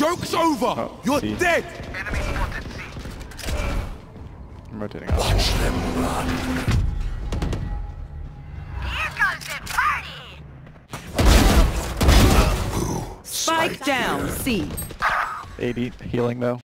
Joke's over! Oh, You're C. dead! Enemy spotted C. I'm rotating out. Watch them run. Here comes the party! Spike down, C. 80 healing though.